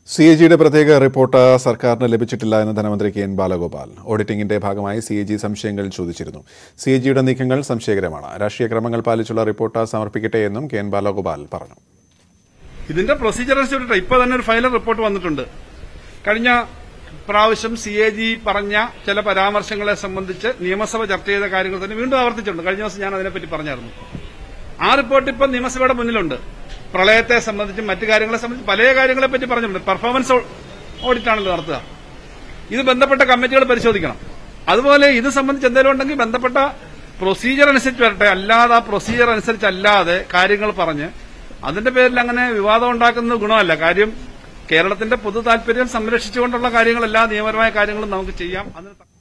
സിഎജിയുടെ പ്രത്യേക റിപ്പോർട്ട് സർക്കാരിന് ലഭിച്ചിട്ടില്ല എന്ന് ധനമന്ത്രി കെ.എൻ. ബാലഗോപാൽ. ഓഡിറ്റിംഗിന്റെ ഭാഗമായി സിഎജി സംശയങ്ങൾ ചോദിച്ചിരുന്നു. സിഎജിയുടെ നീക്കങ്ങൾ സംശയകരമാണ്. രാഷ്ട്രീയ ക്രമങ്ങൾ പാലിച്ചുള്ള റിപ്പോർട്ട് സമർപ്പിക്കട്ടെ എന്നും കെ.എൻ. ബാലഗോപാൽ പറഞ്ഞു. ഇതിന്റെ പ്രൊസീജിയർ അനുസരിച്ച് ഇപ്പോൾ തന്നെ ഒരു ഫൈനൽ റിപ്പോർട്ട് വന്നിട്ടുണ്ട്. കഴിഞ്ഞ പ്രാവശ്യം സിഎജി പറഞ്ഞ ചില പരാമർശങ്ങളെ സംബന്ധിച്ച് നിയമസഭ ചർച്ച ചെയ്ത കാര്യങ്ങൾ തന്നെ വീണ്ടും ആവർത്തിച്ചിട്ടുണ്ട്. കഴിഞ്ഞ ദിവസം ഞാൻ അതിനെപ്പറ്റി പറഞ്ഞായിരുന്നു. ആ റിപ്പോർട്ട് ഇപ്പം നിയമസഭയുടെ മുന്നിലുണ്ട്. പ്രളയത്തെ സംബന്ധിച്ചും മറ്റു കാര്യങ്ങളെ സംബന്ധിച്ച് പല കാര്യങ്ങളെപ്പറ്റി പറഞ്ഞിട്ടുണ്ട്. പെർഫോമൻസ് ഓഡിറ്റാണല്ലോ നടത്തുക. ഇത് ബന്ധപ്പെട്ട കമ്മിറ്റികൾ പരിശോധിക്കണം. അതുപോലെ ഇത് സംബന്ധിച്ച് എന്തെങ്കിലും ഉണ്ടെങ്കിൽ ബന്ധപ്പെട്ട പ്രൊസീജിയർ അനുസരിച്ച് വരട്ടെ. അല്ലാതെ ആ പ്രൊസീജിയർ അനുസരിച്ചല്ലാതെ കാര്യങ്ങൾ പറഞ്ഞ് അതിന്റെ പേരിൽ അങ്ങനെ വിവാദം ഉണ്ടാക്കുന്നത് ഗുണമല്ല. കാര്യം കേരളത്തിന്റെ പൊതു താൽപര്യം സംരക്ഷിച്ചുകൊണ്ടുള്ള കാര്യങ്ങളെല്ലാ നിയമപരമായ കാര്യങ്ങളും നമുക്ക് ചെയ്യാം.